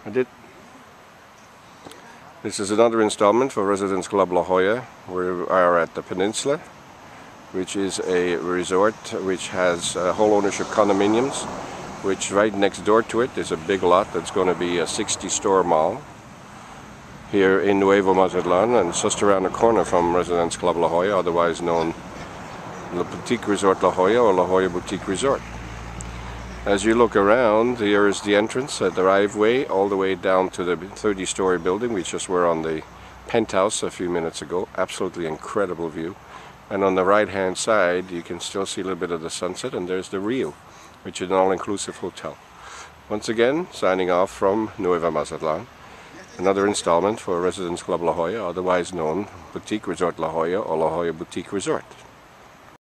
I did. This is another installment for Residence Club La Jolla. We are at the Peninsula, which is a resort which has whole ownership condominiums, which right next door to it is a big lot that's going to be a 60-store mall here in Nuevo Mazatlan, and it's just around the corner from Residence Club La Jolla, otherwise known Le Boutique Resort La Jolla or La Jolla Boutique Resort. As you look around, here is the entrance, a driveway all the way down to the 30-story building. We just were on the penthouse a few minutes ago. Absolutely incredible view. And on the right hand side you can still see a little bit of the sunset, and there's the Rio, which is an all-inclusive hotel. Once again, signing off from Nueva Mazatlan. Another installment for Residence Club La Jolla, otherwise known Boutique Resort La Jolla or La Jolla Boutique Resort.